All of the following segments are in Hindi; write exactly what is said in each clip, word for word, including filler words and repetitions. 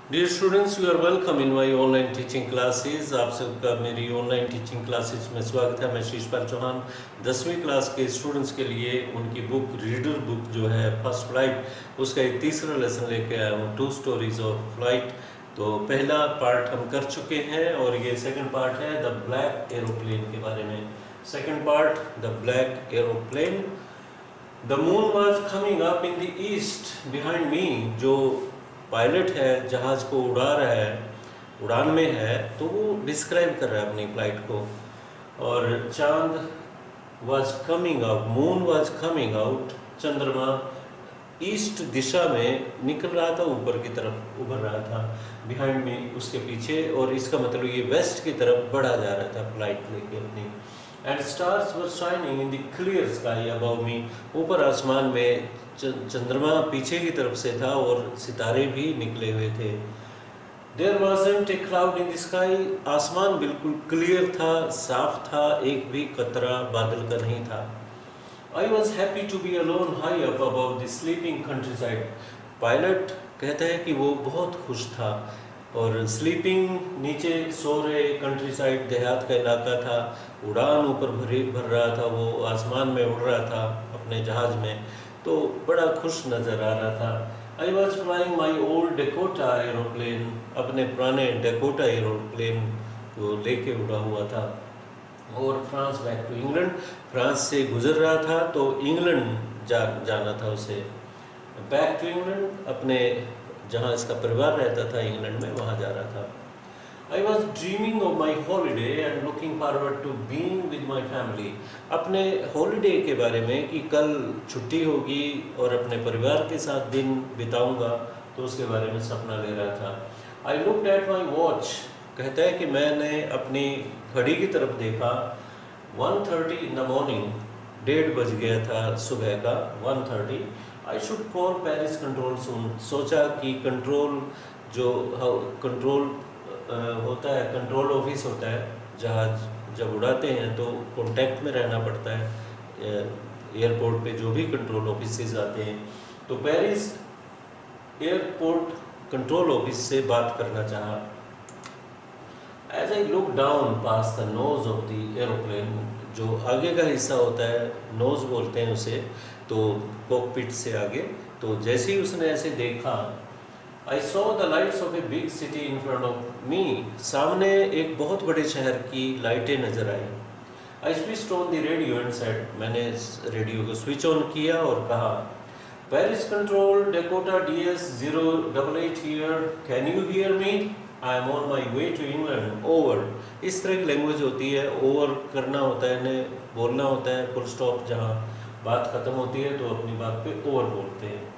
Dear students, you are welcome in my online teaching classes. आप सबका मेरी ऑनलाइन टीचिंग क्लासेस में स्वागत है। मैं शीशपाल चौहान दसवीं क्लास के स्टूडेंट्स के लिए उनकी बुक रीडर बुक जो है फर्स्ट फ्लाइट, उसका एक तीसरा लेसन लेके आया हूँ, टू स्टोरीज ऑफ फ्लाइट। तो पहला पार्ट हम कर चुके हैं और ये सेकंड पार्ट है द ब्लैक एरोप्लेन के बारे में। Second part the black aeroplane. The moon was coming up in the east behind me. जो पायलट है, जहाज को उड़ा रहा है, उड़ान में है, तो वो डिस्क्राइब कर रहा है अपनी फ्लाइट को। और चांद was coming out, moon was coming out, चंद्रमा ईस्ट दिशा में निकल रहा था, ऊपर की तरफ उभर रहा था, बिहाइंड में उसके पीछे। और इसका मतलब ये वेस्ट की तरफ बढ़ा जा रहा था फ्लाइट लेके अपनी। And stars were shining in the clear sky above me. ऊपर आसमान में चंद्रमा पीछे की तरफ से था और सितारे भी निकले हुए थे। There wasn't a cloud in the sky. आसमान बिल्कुल क्लियर था, साफ था, एक भी कतरा बादल का नहीं था। I was happy to be alone high up above the sleeping countryside. Pilot कहता है कि वो बहुत खुश था और स्लीपिंग नीचे सो रहे कंट्री साइड देहात का इलाका था, उड़ान ऊपर भरी भर रहा था, वो आसमान में उड़ रहा था अपने जहाज में, तो बड़ा खुश नज़र आ रहा था। I was flying my old Dakota aeroplane. अपने पुराने डेकोटा एरोप्लेन को लेके उड़ा हुआ था। और France back to England, France से गुजर रहा था तो इंग्लैंड जा जाना था उसे। बैक टू इंग्लैंड, अपने जहाँ इसका परिवार रहता था इंग्लैंड में, वहाँ जा रहा था। I was dreaming of my holiday and looking forward to being with my family. अपने हॉलीडे के बारे में कि कल छुट्टी होगी और अपने परिवार के साथ दिन बिताऊंगा, तो उसके बारे में सपना ले रहा था। I looked at my watch। कहता है कि मैंने अपनी घड़ी की तरफ देखा। One thirty in the morning, डेढ़ बज गया था सुबह का, one thirty. I should call Paris control soon। सोचा कि कंट्रोल जो कंट्रोल होता है, कंट्रोल ऑफिस होता है, जहाज जब उड़ाते हैं तो कांटेक्ट में रहना पड़ता है एयरपोर्ट पे, जो भी कंट्रोल ऑफिसेज आते हैं। तो पेरिस एयरपोर्ट कंट्रोल ऑफिस से बात करना चाहा। As I look down past the nose of the aeroplane, जो आगे का हिस्सा होता है, नोज बोलते हैं उसे, तो कॉकपिट से आगे। तो जैसे ही उसने ऐसे देखा, I saw the lights of a big city in front of me। सामने एक बहुत बड़े शहर की लाइटें नजर आई। I switched on the radio and said, मैंने रेडियो को स्विच ऑन किया और कहा, Paris control, Dakota D S zero double eight here, can you hear me? I am on my way to England, over। इस तरह की लैंग्वेज होती है, ओवर करना होता है, ने बोलना होता है, फुल स्टॉप, जहाँ बात खत्म होती है तो अपनी बात पे ओवर बोलते हैं।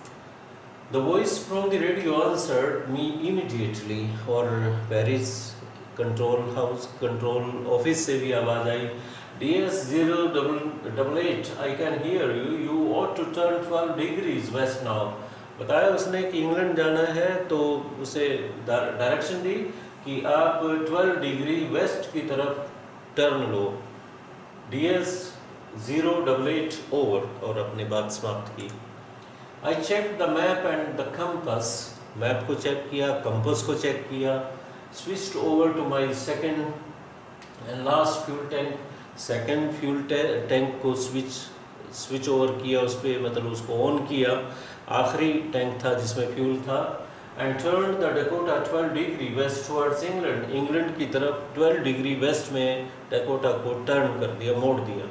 The voice from the radio answered me immediately। और Paris control house control office से भी आवाज़ आई, D S zero double eight, I can hear you, you ought to turn twelve degrees west now। बताया उसने कि इंग्लैंड जाना है, तो उसे डायरेक्शन दी कि आप ट्वेल्व डिग्री वेस्ट की तरफ टर्न लो। D S zero double eight, over, और अपनी बात समाप्त की। I checked the map and the compass। Map को चेक किया, कंपास को चेक किया। Switched over to my second and last fuel tank। Second fuel tank को स्विच स्विच ओवर किया, उस पर मतलब उसको ऑन किया, आखिरी टैंक था जिसमें फ्यूल था। And turned the Dakota twelve degree west towards England। England की तरफ ट्वेल्व डिग्री वेस्ट में डकोटा को टर्न कर दिया, मोड़ दिया।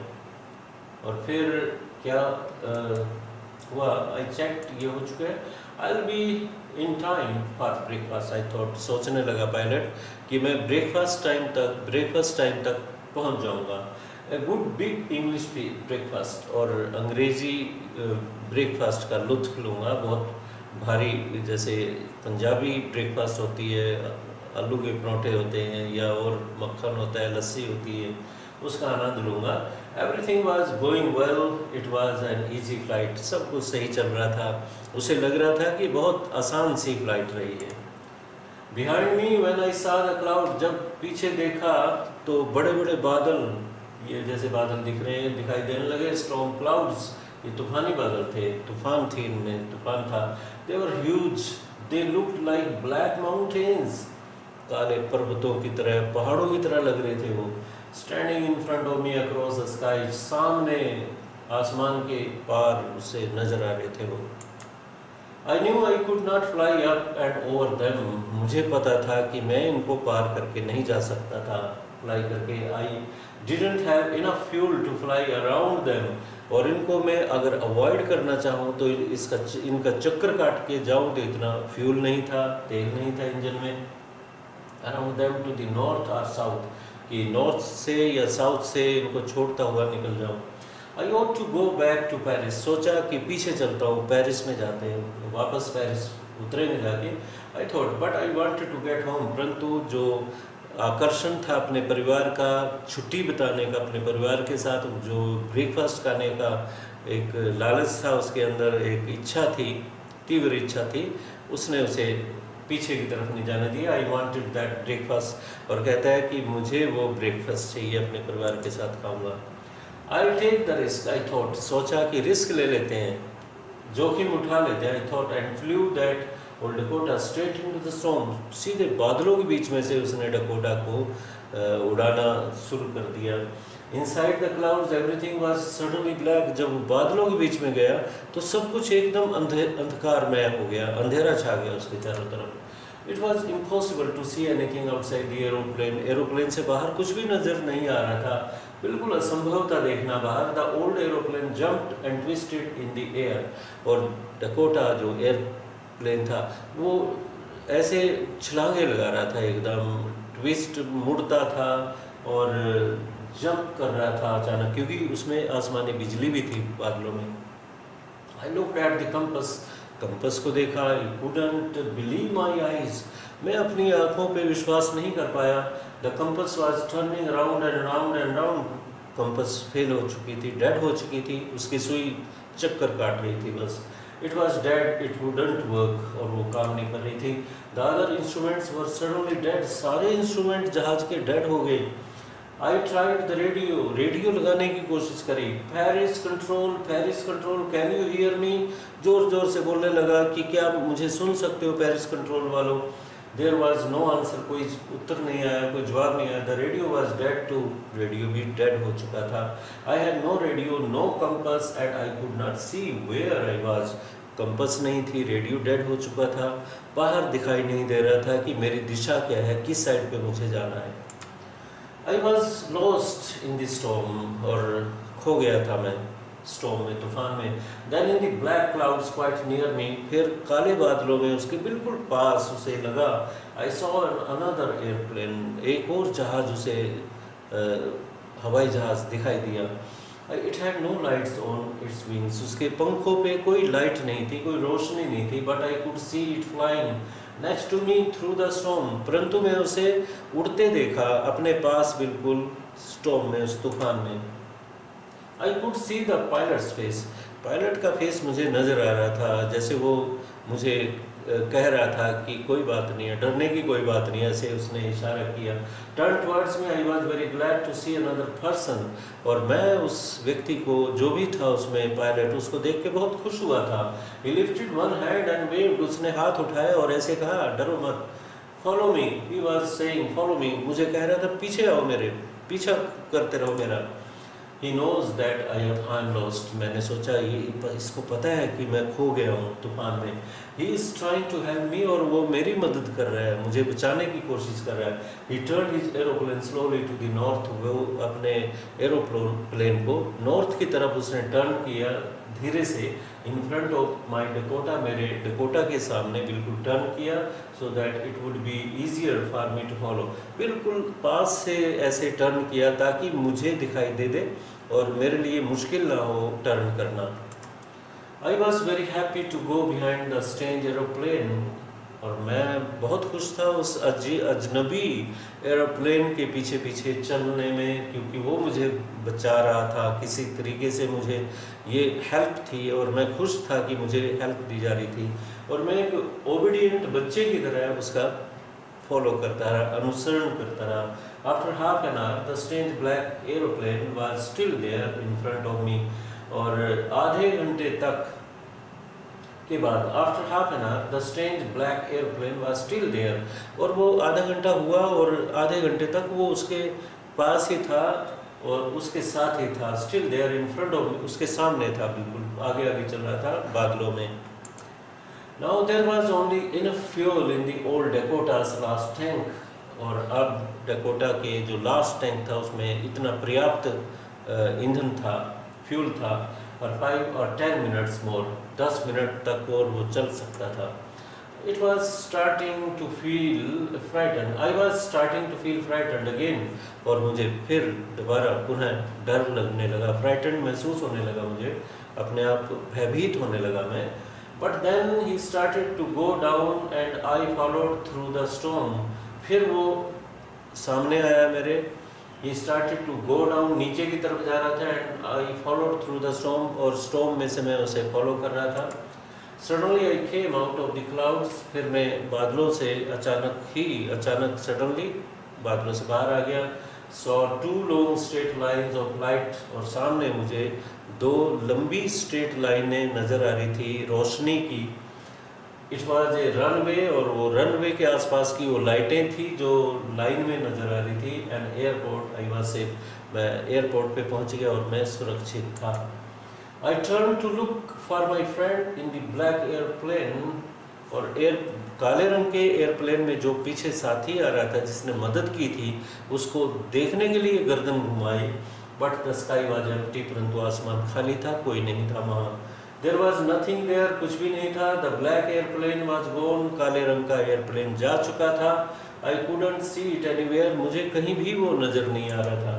और फिर क्या आ, हुआ, आई चेक्ड, ये हो चुका है। I will be in time for breakfast, I thought. सोचने लगा पायलट कि मैं ब्रेकफास्ट टाइम तक ब्रेकफास्ट टाइम तक पहुंच जाऊंगा। A good big English breakfast, और अंग्रेजी ब्रेकफास्ट का लुत्फ लूँगा, बहुत भारी, जैसे पंजाबी ब्रेकफास्ट होती है, आलू के पराठे होते हैं या और मक्खन होता है, लस्सी होती है, उसका आनंद लूँगा। Everything was going well, it was an easy flight. सब कुछ सही चल रहा था, उसे लग रहा था कि बहुत आसान सी फ्लाइट रही है। Behind me when I saw the cloud, जब पीछे देखा तो बड़े बड़े बादल, ये जैसे बादल दिख रहे हैं, दिखाई देने लगे, स्टॉर्म क्लाउड्स, ये तूफानी बादल थे, तूफान थी, इनमें तूफान था। They were huge they looked like black mountains, काले पर्वतों की तरह, पहाड़ों की तरह लग रहे थे वो। Standing in front of me across the sky, सामने आसमान के पार उसे नजर आ रहे थे वो। I knew I could not fly up and over them, मुझे पता था कि मैं इनको पार करके नहीं जा सकता था, फ्लाई करके। I didn't have enough fuel to fly around them, और इनको मैं अगर अवॉइड करना चाहूँ तो इसका इनका चक्कर काट के जाऊँ तो इतना फ्यूल नहीं था, तेल नहीं था इंजन में। Around them to the north और साउथ, कि नॉर्थ से या साउथ से इनको छोड़ता हुआ निकल जाऊँ। I ought to go back to Paris, सोचा कि पीछे चलता हूँ, पेरिस में जाते हैं, वापस पेरिस उतरेंगे जाके। I thought but I wanted to get home, परंतु जो आकर्षण था अपने परिवार का, छुट्टी बिताने का अपने परिवार के साथ, जो ब्रेकफास्ट खाने का एक लालच था उसके अंदर, एक इच्छा थी, तीव्र इच्छा थी, उसने उसे पीछे की तरफ नहीं जाने दिया। आई वांटेड दैट ब्रेकफास्ट, और कहता है कि मुझे वो ब्रेकफास्ट चाहिए, अपने परिवार के साथ खाऊंगा। I take the risk, I thought, सोचा कि रिस्क ले लेते हैं, जोखिम उठा लेते हैं। I thought and flew that old Dakota straight into the storm, सीधे बादलों के बीच में से उसने डकोटा को उड़ाना शुरू कर दिया। Inside the clouds everything was suddenly black, जब वो बादलों के बीच में गया तो सब कुछ एकदम अंधे अंधकारमय हो गया, अंधेरा छा गया उसके चारों तरफ। It was impossible to see anything outside the aeroplane, aeroplane से बाहर कुछ भी नजर नहीं आ रहा था, बिल्कुल असंभव था देखना बाहर। The old aeroplane jumped and twisted in the air, और डकोटा जो एयरप्लेन था वो ऐसे छलांगे लगा रहा था, एकदम ट्विस्ट मुड़ता था और जंप कर रहा था अचानक, क्योंकि उसमें आसमानी बिजली भी थी बादलों में। I looked at the compass, compass को देखा। I couldn't believe my eyes, मैं अपनी आंखों पे विश्वास नहीं कर पाया। The compass was turning round and round and round, compass fail हो चुकी थी, डेड हो चुकी थी, उसकी सुई चक्कर काट रही थी बस। It was dead, it wouldn't work, और वो काम नहीं कर रही थी। The other instruments were suddenly dead, सारे इंस्ट्रूमेंट जहाज के डेड हो गए। I tried the radio, radio लगाने की कोशिश करी। Paris control, Paris control, can you hear me, जोर जोर से बोलने लगा कि क्या मुझे सुन सकते हो पेरिस कंट्रोल वालों। देयर वॉज नो आंसर, कोई उत्तर नहीं आया, कोई जवाब नहीं आया। The radio was dead too, radio भी डेड हो चुका था। I had no radio, no compass and I could not see where I was, compass नहीं थी, रेडियो डेड हो चुका था, बाहर दिखाई नहीं दे रहा था कि मेरी दिशा क्या है, किस साइड पे मुझे जाना है। I was lost in the storm, और खो गया था मैं स्टॉर्म में, तूफान में। Then in the black clouds quite near me, फिर काले बादलों में उसके बिल्कुल पास उसे लगा। आई सॉ अनदर एयरप्लेन, एक और जहाज उसे हवाई जहाज दिखाई दिया। It had no lights on its wings, उसके पंखों पे कोई लाइट नहीं थी, कोई रोशनी नहीं थी। But I could see it flying next to me through the storm, परंतु मैं उसे उड़ते देखा अपने पास, बिल्कुल स्टॉर्म में, उस तूफान में। I could see the pilot's face, pilot का फेस मुझे नज़र आ रहा था, जैसे वो मुझे कह रहा था कि कोई बात नहीं है, डरने की कोई बात नहीं है, ऐसे उसने इशारा किया। Turn towards me, I was very glad to see another person, और मैं उस व्यक्ति को, जो भी था उसमें पायलट, उसको देख के बहुत खुश हुआ था। He lifted one hand and waved, उसने हाथ उठाया और ऐसे कहा, डरो मत। Follow me, he was saying follow me, मुझे कह रहा था पीछे आओ मेरे, पीछा करते रहो मेरा। He knows that I am I am lost, मैंने सोचा ये इसको पता है कि मैं खो गया हूँ तूफान में। He is trying to help me, और वो मेरी मदद कर रहा है, मुझे बचाने की कोशिश कर रहा है। He turned his aeroplane slowly to the north, वो अपने एरोप्लेन को नॉर्थ की तरफ उसने टर्न किया धीरे से। In front of my Dakota, मेरे डकोटा के सामने बिल्कुल टर्न किया, so that it would be easier for me to follow, बिल्कुल पास से ऐसे टर्न किया ताकि मुझे दिखाई दे दे और मेरे लिए मुश्किल ना हो टर्न करना। I was very happy to go behind the strange aeroplane, और मैं बहुत खुश था उस अजी अजनबी एरोप्लेन के पीछे पीछे चलने में, क्योंकि वो मुझे बचा रहा था, किसी तरीके से मुझे ये हेल्प थी, और मैं खुश था कि मुझे हेल्प दी जा रही थी, और मैं एक ओबीडियंट बच्चे की तरह उसका फॉलो करता रहा, अनुसरण करता रहा। After half an hour the strange black aeroplane was still there in front of me, और आधे घंटे तक के बाद after half an hour the strange black airplane was still there, और वो आधा घंटा हुआ और आधे घंटे तक वो उसके पास ही था और उसके साथ ही था, still there in front of, उसके सामने था, बिल्कुल आगे आगे चल रहा था बादलों में। Now there was only enough fuel in the old Dakota's last tank, और अब डकोटा के जो लास्ट टैंक था उसमें इतना पर्याप्त ईंधन था, फ्यूल था, और फाइव और टेन मिनट्स मोर, दस मिनट तक और वो चल सकता था। It was starting to feel frightened. I was starting to feel frightened again. और मुझे फिर दोबारा पुनः डर लगने लगा, frightened महसूस होने लगा, मुझे अपने आप भयभीत होने लगा मैं। But then he started to go down and I followed through the storm. फिर वो सामने आया मेरे, he started to go down, नीचे की तरफ जा रहा था, and I followed through the storm, और storm में से मैं उसे follow कर रहा था। Suddenly I came out of the clouds, फिर मैं बादलों से अचानक ही अचानक सडनली बादलों से बाहर आ गया। Saw two long straight lines of light, और सामने मुझे दो लंबी स्ट्रेट लाइनें नज़र आ रही थी रोशनी की। It was a runway, और वो रनवे के आसपास की वो लाइटें थी जो लाइन में नज़र आ रही थी। And airport, I was safe, मैं एयरपोर्ट पे पहुंच गया और मैं सुरक्षित था। I turned to look for my friend in the black airplane, और एयर काले रंग के एयरप्लेन में जो पीछे साथी आ रहा था जिसने मदद की थी, उसको देखने के लिए गर्दन घुमाई। But the sky was empty, परंतु आसमान खाली था, कोई नहीं था वहाँ। देयर वाज नथिंग देयर, कुछ भी नहीं था। The black airplane was gone, काले रंग का एयरप्लेन जा चुका था। I couldn't see it anywhere, मुझे कहीं भी वो नज़र नहीं आ रहा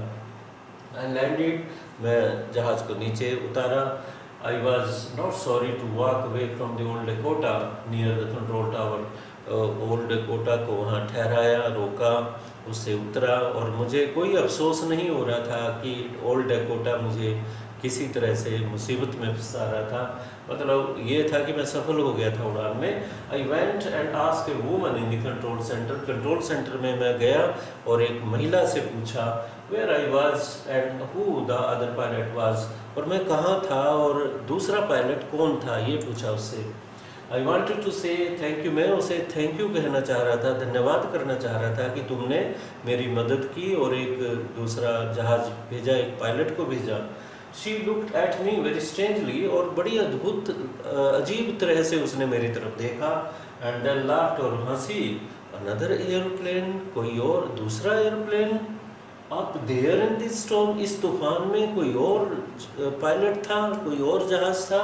था। आई लैंडेड, मैं जहाज को नीचे उतारा। I was not sorry to walk away from the old Dakota near the control tower. Old Dakota को वहाँ ठहराया, रोका, उससे उतरा, और मुझे कोई अफसोस नहीं हो रहा था कि ओल्ड डकोटा मुझे किसी तरह से मुसीबत में फंसा रहा था। मतलब ये था कि मैं सफल हो गया था उड़ान में। I went and asked a woman in the control centre, control centre में मैं गया और एक महिला से पूछा where I was and who the other pilot was, और मैं कहाँ था और दूसरा पायलट कौन था, ये पूछा उससे। I wanted to say thank you, मैं उसे थैंक यू कहना चाह रहा था, धन्यवाद करना चाह रहा था कि तुमने मेरी मदद की और एक दूसरा जहाज भेजा, एक पायलट को भेजा। She looked at me very strangely, और बड़ी अद्भुत अजीब तरह से उसने मेरी तरफ देखा। एंड देन लाफ्ड, और हंसी। अनदर एयरप्लेन, कोई और दूसरा airplane, up there in this storm, इस तूफान में कोई और पायलट था, कोई और जहाज था।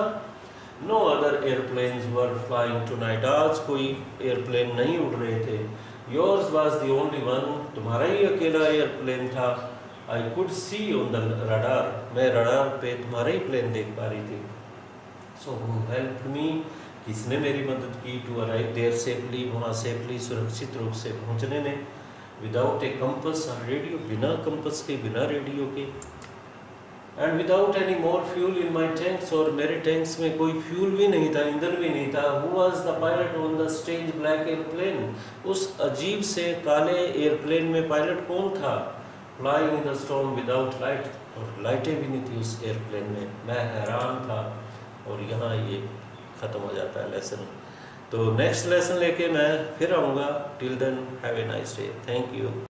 No other airplanes were flying tonight, आज कोई एयरप्लेन नहीं उड़ रहे थे। Yours was the only one, तुम्हारा ही अकेला एयरप्लेन था। I could see on the radar, मैं रडार पे तुम्हारा ही प्लेन देख पा रही थी। सो हु हेल्प्ड मी, किसने मेरी मदद की टू अराइव देयर सेफली, वहाँ सेफली सुरक्षित रूप से पहुँचने में। विदाउट ए कंपस और रेडियो, बिना कंपस के, बिना रेडियो के। And without any more fuel in my tanks, और मेरे टैंक्स में कोई फ्यूल भी नहीं था, ईंधन भी नहीं था। Who was the pilot on the strange black airplane, उस अजीब से काले एयरप्लेन में पायलट कौन था। Flying in the storm without light, और लाइटें भी नहीं थी उस एयरप्लेन में। मैं हैरान था, और यहाँ ये ख़त्म हो जाता है लेसन। तो नेक्स्ट लेसन लेके मैं फिर आऊँगा। Till then have a nice day, thank you.